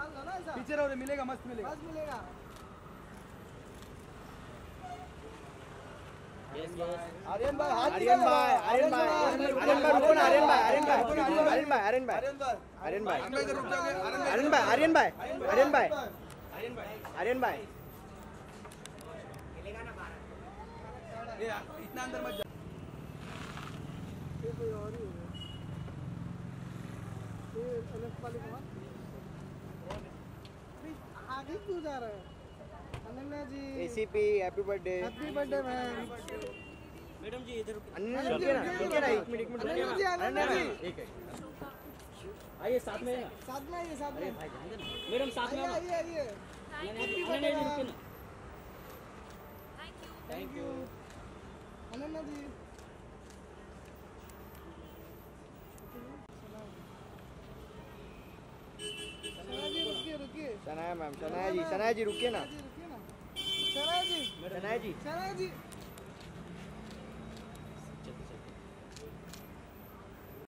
निकाल दो ना ऐसा। पीछे रहो रे, मिलेगा मस्त मिलेगा। बस मिलेगा। आर्यन भाई, आर्यन भाई, आर्यन भाई, आर्यन भाई रुको ना, आर्यन भाई, आर्यन भाई, आर्यन भाई, आर्यन भाई, आर्यन भाई, आर्यन भाई, आर्यन भाई, आर्यन भाई, आर्यन भाई, इतना अंदर मत जा। ये कोई और ही हो गया। ये अलग वाले कौन? आगे क्यों जा रहा है? Ananya ji. ACP happy birthday. Happy birthday ma'am. Madam ji इधर अनन्या जी रुकिए ना, एक मिनट अनन्या जी, अनन्या जी। आइए साथ में ना। साथ में आइए, साथ में। मैडम साथ में आइए, आइए, आइए। अनन्या जी रुकिए ना। Thank you. अनन्या जी। सना जी रुकिए, रुकिए। शनाया मैम, शनाया जी रुकिए ना, रुकिए ना। सना जी। शनाया जी। सना जी।